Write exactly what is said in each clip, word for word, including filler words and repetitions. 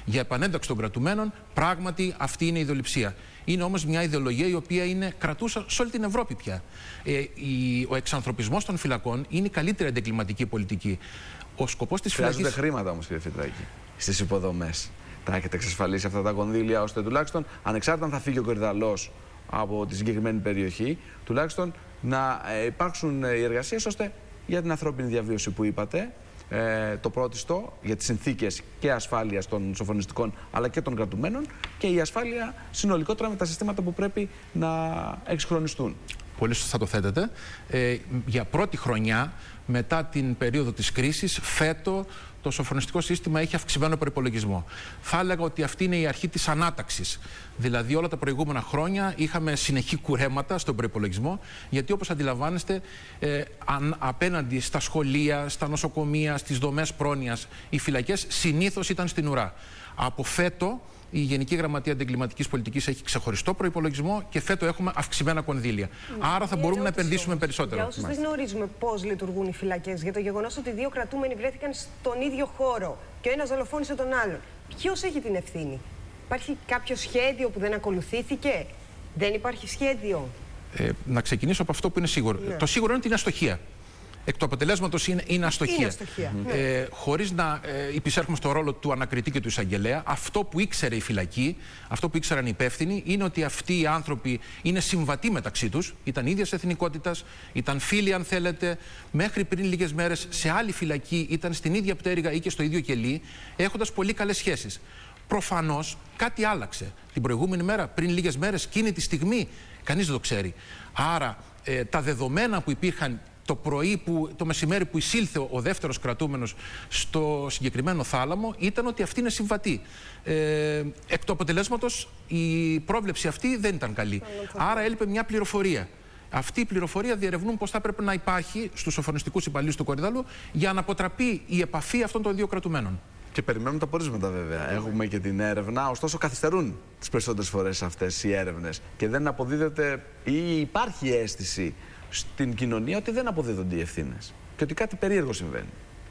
για επανένταξη των κρατουμένων, πράγματι αυτή είναι η ιδεολειψία. Είναι όμως μια ιδεολογία η οποία είναι κρατούσα σε όλη την Ευρώπη πια. Ε, η, ο εξανθρωπισμός των φυλακών είναι η καλύτερη αντεγκληματική πολιτική. Ο σκοπός της φυλακής... Χρειάζονται χρήματα όμως, κύριε Φιτράκη, στις υποδομές. Τα έχετε εξασφαλίσει αυτά τα κονδύλια, ώστε τουλάχιστον, ανεξάρτητα αν θα φύγει ο Κορυδαλός από τη συγκεκριμένη περιοχή, τουλάχιστον να ε, υπάρξουν οι εργασίες ώστε για την ανθρώπινη διαβίωση που είπατε, ε, το πρώτιστο, για τις συνθήκες και ασφάλειας των σοφρονιστικών αλλά και των κρατουμένων, και η ασφάλεια συνολικότερα με τα συστήματα που πρέπει να εξυγχρονιστούν. Πολύ σωστά το θέτετε. Ε, για πρώτη χρονιά μετά την περίοδο της κρίσης, φέτο το σοφρονιστικό σύστημα έχει αυξημένο προϋπολογισμό. Θα έλεγα ότι αυτή είναι η αρχή της ανάταξης. Δηλαδή όλα τα προηγούμενα χρόνια είχαμε συνεχή κουρέματα στον προϋπολογισμό, γιατί όπως αντιλαμβάνεστε ε, αν, απέναντι στα σχολεία, στα νοσοκομεία, στις δομές πρόνοιας, οι φυλακές συνήθως ήταν στην ουρά. Από φέτο η Γενική Γραμματεία Αντεγκληματικής Πολιτικής έχει ξεχωριστό προϋπολογισμό και φέτο έχουμε αυξημένα κονδύλια. Mm. Άρα θα μπορούμε να επενδύσουμε όμως περισσότερο. Για όσους δεν γνωρίζουμε πώς λειτουργούν οι φυλακές, για το γεγονός ότι δύο κρατούμενοι βρέθηκαν στον ίδιο χώρο και ο ένας δολοφόνησε τον άλλον, ποιος έχει την ευθύνη? Υπάρχει κάποιο σχέδιο που δεν ακολουθήθηκε? Δεν υπάρχει σχέδιο? Ε, να ξεκινήσω από αυτό που είναι σίγουρο. Ναι. Το σίγουρο είναι ότι είναι αστοχία. Εκ του αποτελέσματος είναι, είναι αστοχία. Είναι αστοχία. Ε, χωρίς να ε, υπησέρχουμε στο ρόλο του ανακριτή και του εισαγγελέα, αυτό που ήξερε η φυλακή, αυτό που ήξεραν οι υπεύθυνοι, είναι ότι αυτοί οι άνθρωποι είναι συμβατοί μεταξύ τους, ήταν ίδιας εθνικότητας, ήταν φίλοι αν θέλετε, μέχρι πριν λίγες μέρες σε άλλη φυλακή ήταν στην ίδια πτέρυγα ή και στο ίδιο κελί, έχοντας πολύ καλές σχέσεις. Προφανώς κάτι άλλαξε την προηγούμενη μέρα, πριν λίγες μέρες, εκείνη τη στιγμή, κανείς δεν το ξέρει. Άρα ε, τα δεδομένα που υπήρχαν το πρωί, που, το μεσημέρι που εισήλθε ο δεύτερος κρατούμενος στο συγκεκριμένο θάλαμο, ήταν ότι αυτή είναι συμβατή. Ε, εκ του αποτελέσματος η πρόβλεψη αυτή δεν ήταν καλή. Άρα έλειπε μια πληροφορία. Αυτή η πληροφορία διερευνούν πώς θα πρέπει να υπάρχει στους σοφρονιστικούς υπαλλήλους του Κορυδαλού για να αποτραπεί η επαφή αυτών των δύο κρατουμένων. Και περιμένουμε τα πορίσματα βέβαια. Έχουμε και την έρευνα, ωστόσο καθυστερούν τις περισσότερες φορές αυτές οι έρευνες και δεν αποδίδεται ή υπάρχει αίσθηση στην κοινωνία ότι δεν αποδίδονται οι ευθύνες και ότι κάτι περίεργο συμβαίνει.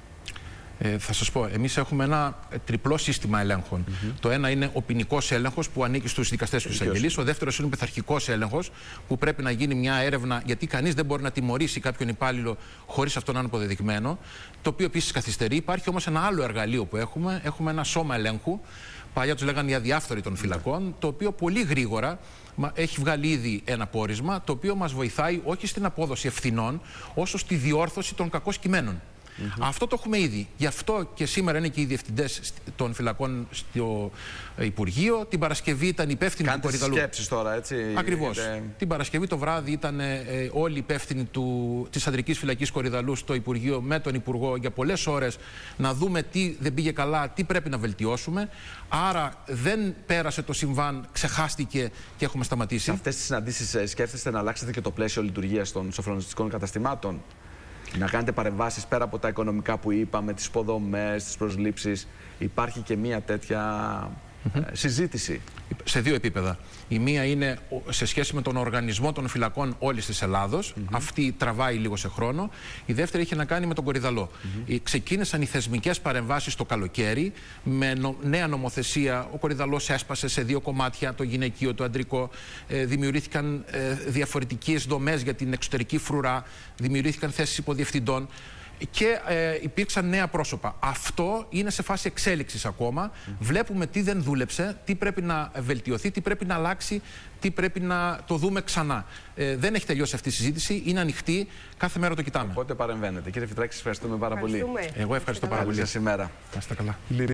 Ε, θα σας πω, εμείς έχουμε ένα τριπλό σύστημα ελέγχων. Mm-hmm. Το ένα είναι ο ποινικός έλεγχος που ανήκει στους δικαστές και στους εισαγγελείς. Ο δεύτερος είναι ο πειθαρχικός έλεγχος που πρέπει να γίνει μια έρευνα, γιατί κανείς δεν μπορεί να τιμωρήσει κάποιον υπάλληλο χωρίς αυτό να είναι αποδεδειγμένο. Το οποίο επίσης καθυστερεί. Υπάρχει όμως ένα άλλο εργαλείο που έχουμε. Έχουμε ένα σώμα ελέγχου. Παλιά τους λέγανε οι αδιάφθοροι των φυλακών, το οποίο πολύ γρήγορα έχει βγάλει ήδη ένα πόρισμα, το οποίο μας βοηθάει όχι στην απόδοση ευθυνών, όσο στη διόρθωση των κακώς κειμένων. Mm-hmm. Αυτό το έχουμε ήδη. Γι' αυτό και σήμερα είναι και οι διευθυντές των φυλακών στο Υπουργείο. Την Παρασκευή ήταν υπεύθυνοι του Κορυδαλού. Κάντε σκέψεις τώρα, έτσι. Ακριβώς. Είτε... Την Παρασκευή το βράδυ ήταν ε, όλοι υπεύθυνοι του, της Αντρικής Φυλακής Κορυδαλού στο Υπουργείο με τον Υπουργό για πολλές ώρες να δούμε τι δεν πήγε καλά, τι πρέπει να βελτιώσουμε. Άρα δεν πέρασε το συμβάν, ξεχάστηκε και έχουμε σταματήσει. Σε αυτές τις συναντήσεις σκέφτεστε να αλλάξετε και το πλαίσιο λειτουργίας των σοφρονιστικών καταστημάτων? Να κάνετε παρεμβάσεις πέρα από τα οικονομικά που είπαμε, τις υποδομές, τις προσλήψεις? Υπάρχει και μία τέτοια mm-hmm. ε, συζήτηση? Σε δύο επίπεδα. Η μία είναι σε σχέση με τον οργανισμό των φυλακών όλης της Ελλάδος. Mm-hmm. Αυτή τραβάει λίγο σε χρόνο. Η δεύτερη έχει να κάνει με τον Κορυδαλό. Mm-hmm. Ξεκίνησαν οι θεσμικές παρεμβάσεις το καλοκαίρι με νο, νέα νομοθεσία. Ο Κορυδαλός έσπασε σε δύο κομμάτια, το γυναικείο, το αντρικό. Ε, δημιουργήθηκαν ε, διαφορετικές δομές για την εξωτερική φρουρά. Δημιουργήθηκαν θέσεις υποδιευθυντών. Και ε, υπήρξαν νέα πρόσωπα. Αυτό είναι σε φάση εξέλιξης ακόμα. Mm. Βλέπουμε τι δεν δούλεψε, τι πρέπει να βελτιωθεί, τι πρέπει να αλλάξει, τι πρέπει να το δούμε ξανά. Ε, δεν έχει τελειώσει αυτή η συζήτηση, είναι ανοιχτή, κάθε μέρα το κοιτάμε. Οπότε παρεμβαίνετε. Κύριε Φιτράκη, σας ευχαριστούμε πάρα πολύ. Ευχαριστούμε. Εγώ ευχαριστώ πάρα πολύ. Καλή σας ημέρα. Να είστε καλά.